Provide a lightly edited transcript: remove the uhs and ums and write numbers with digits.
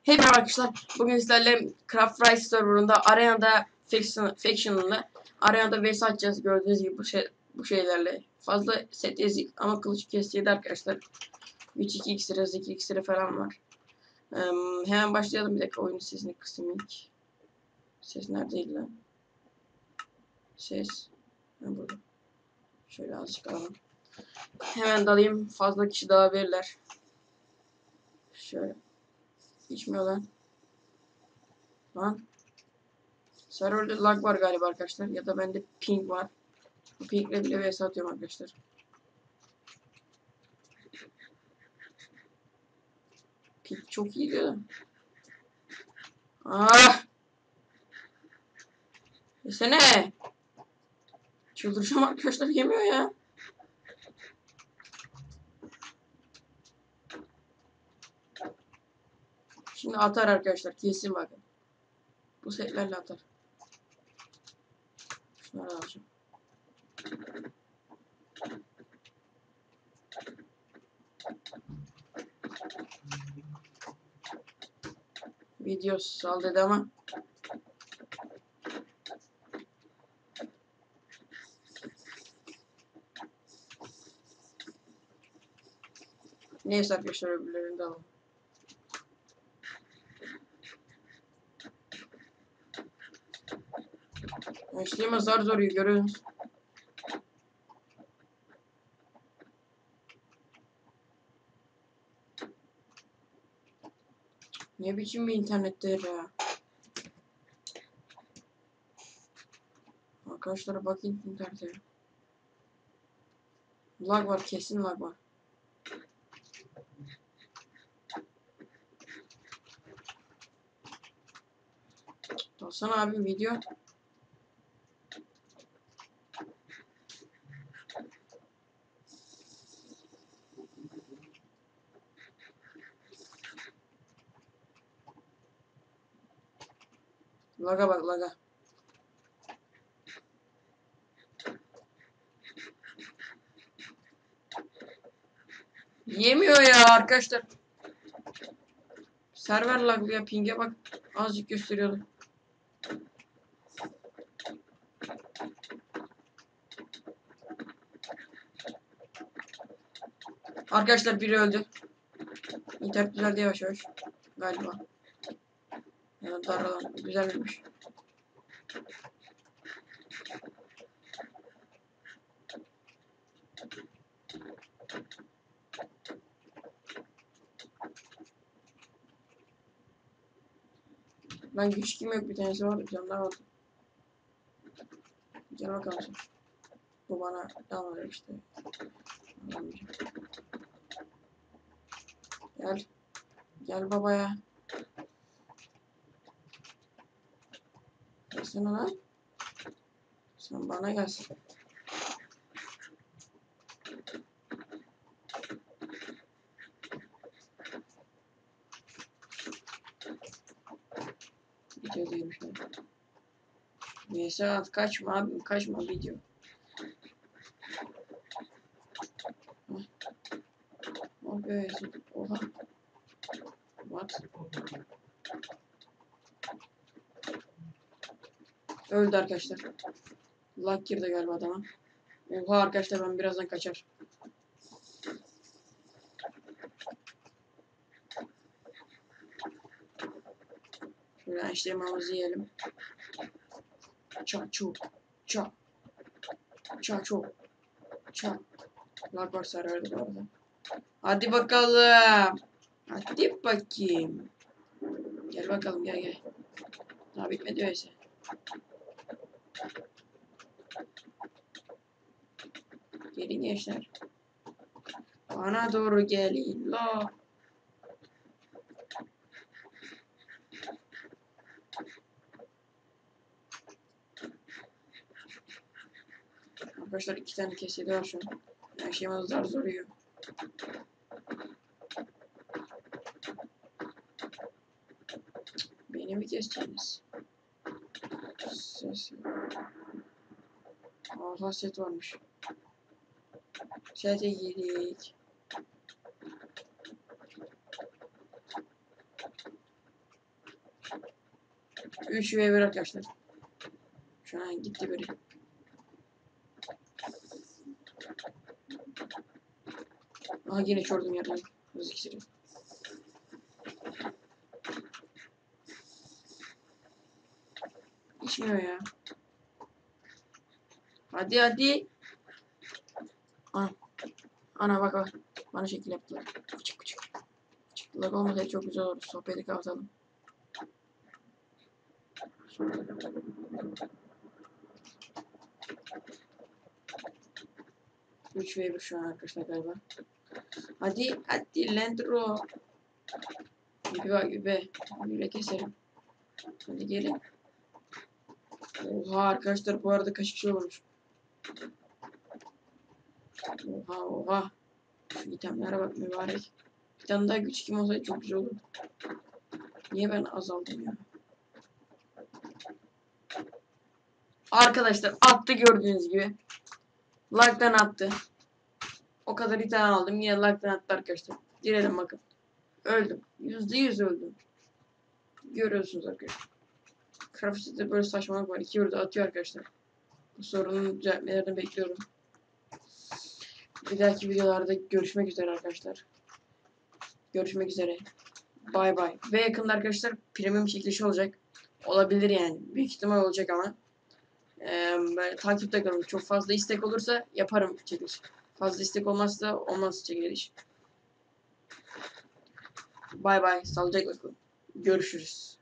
Hey merhaba arkadaşlar. Bugün sizlerle Craft Rise serverında Arena'da Faction'la Arena'da vs atacağız. Gördüğünüz gibi bu şeylerle. Fazla set ezik ama kılıç kesiydi arkadaşlar. 3-2 iksiri, 2 iksiri falan var. Hemen başlayalım. Bir dakika, oyun sesini kısayım ilk. Ses neredeydi lan? Ses. Burada. Şöyle azıcık alalım. Hemen dalayım. Fazla kişi daha verirler. Şöyle. İçmiyor lan. Lan. Server'da lag var galiba arkadaşlar. Ya da bende ping var. Bu pingle bile vs atıyorum arkadaşlar. Ping çok iyi diyor. Ah! Yesene! Çıldıracağım arkadaşlar, yemiyor ya. Şimdi atar arkadaşlar, kesin bakın. Bu setlerle atar. Şunları alacağım. Video sal dedi ama. Neyse arkadaşlar, öbürlerini de alalım. Eşliğime zar zor görüyorsunuz. Ne biçim bir internettir ya. Arkadaşlara bakayım internete. Lag var, kesin lag var. Alsana abi video. Laga bak, laga. Yemiyor ya arkadaşlar. Server laglı ya, ping'e bak. Azıcık gösteriyordu. Arkadaşlar biri öldü. İnternet düzeldi yavaş yavaş. Galiba. Yani daralan güzelmiş. Ben güç kim yok, bir tanesi vardı, bir tane daha vardı. Gel bakalım sen. Bu bana dalmadı işte. Gel. Gel babaya. Gelsene lan. Sen bana gelsin. Video değilmiş lan. Neyse at, kaçma abim, kaçma video. Oh be, oha. What? Öldü arkadaşlar. Lag girdi galiba adama. Oha arkadaşlar, ben birazdan kaçar. Şöyle eşlemamızı yiyelim. Çaçu. Ça. Çaçu. Ça. Lag var serverde bu arada. Hadi bakalım. Hadi bakayım. Gel bakalım, gel gel. Daha bitmedi öyleyse. Gelin gençler. Bana doğru gelin la. Arkadaşlar 2 tane kesedi var şu an. Her şeyimiz zar zor yiyor. Beni mi keseceksiniz? Ses. Aha, set varmış. Sete girdik. 3v1 arkadaşlar. Şu an gitti biri. Aha yine çördüm yerden. Hız iksiri. İçmiyor ya. Hadi hadi. Ana. Ana bak bak. Bana şekil yaptılar. Küçük küçük. Lag olmasaydı çok güzel olur. Sohbeti kapatalım. 3v1 şu an arkadaşlar galiba. Hadi hadi Lendro. Yübe keserim. Hadi geri. Oha arkadaşlar bu arada kaç kişi olmuş. Oha oha. Şu itemlere bak mübarek. Bir tane daha güç kim olsaydı çok güzel olur. Niye ben azaldım ya? Arkadaşlar attı gördüğünüz gibi. Lag'dan attı. O kadar item aldım. Yine lag'dan attı arkadaşlar. Girelim bakın. Öldüm. %100 öldüm. Görüyorsunuz arkadaşlar. Craft'ta böyle saçmalık var. 2 burada atıyor arkadaşlar. Bu sorunun düzeltmelerini bekliyorum. Bir dahaki videolarda görüşmek üzere arkadaşlar. Görüşmek üzere. Bay bay. Ve yakında arkadaşlar premium çekilişi olacak. Olabilir yani. Büyük ihtimal olacak ama. Takipte kalın. Çok fazla istek olursa yaparım çekiliş. Fazla istek olmazsa olmaz çekiliş. Bay bay. Sağlıcakla kalın. Görüşürüz.